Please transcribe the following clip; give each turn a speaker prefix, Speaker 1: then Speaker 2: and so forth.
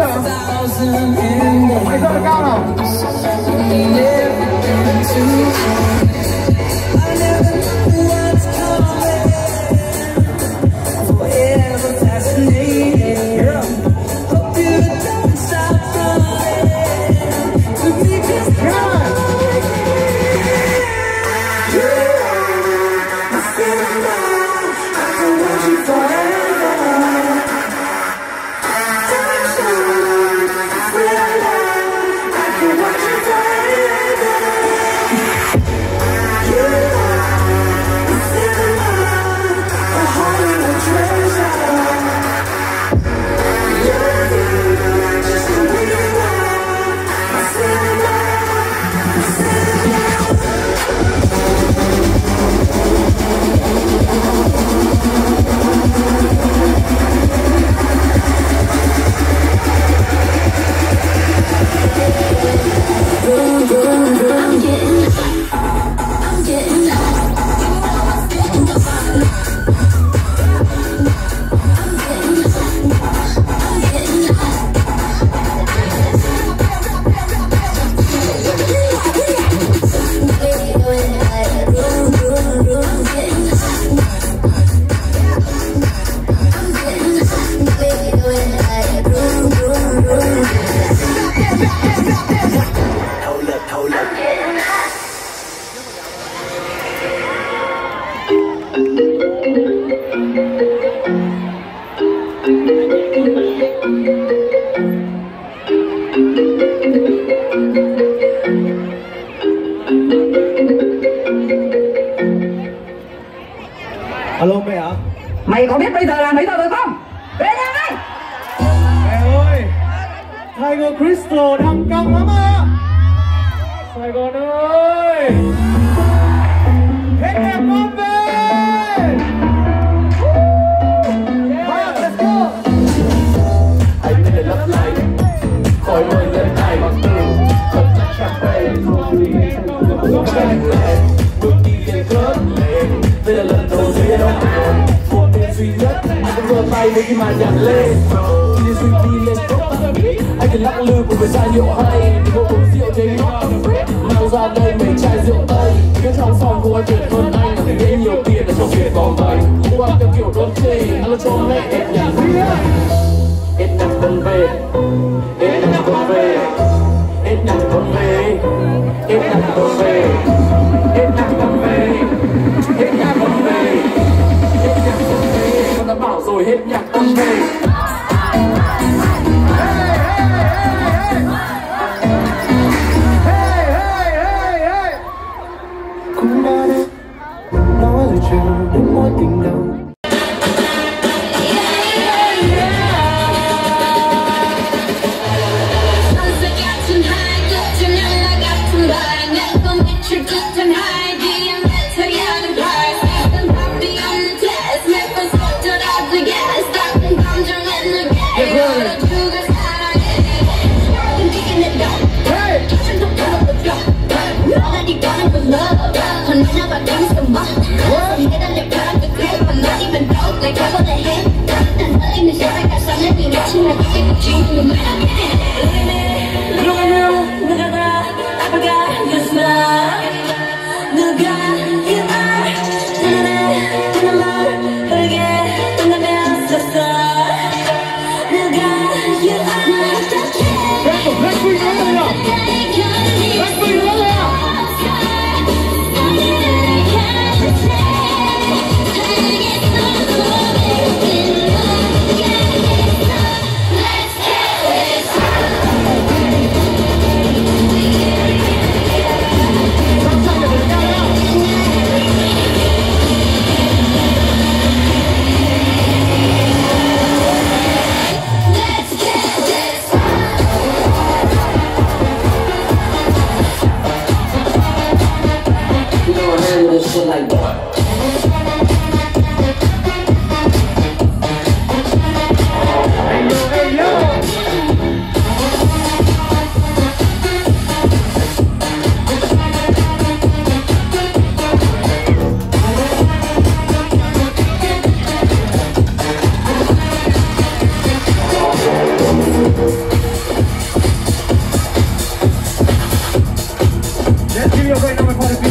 Speaker 1: hả? Mày sao được cao nào?
Speaker 2: Alo mẹ ạ.
Speaker 3: Mày có biết bây giờ là mấy giờ rồi không? Về nhà ngay.
Speaker 2: Mẹ ơi, Tiger Crystal đang căng lắm ạ. Sài Gòn ơi, hết em con về. Let's go. Anh để lấp lánh khỏi mời lên này bằng từ thật chắc chắn đây không đi bước đi lên cớt lên. Đây là lần đầu tiên đâu một tên duy nhất anh vừa tay với khi mà nhạc lên đi suy đi lên cốc anh cần lắc lư cùng với giai điệu hay đi vô uống rượu trên ngõ mang ra đây mấy chai rượu tây biết trong phòng không ai tuyệt hơn anh để gây nhiều tiền để cho việc còn vậy qua theo kiểu đôn chê ăn lo cho mẹ đẹp nhạc hết năm con về hết năm con về hết năm con về hết năm con về hết năm con về hết nhạc con về hết nhạc con về con đã bảo rồi hết nhạc con về
Speaker 1: cũng đã đến nói lời chào đến mối tình đầu.
Speaker 4: you're going on for the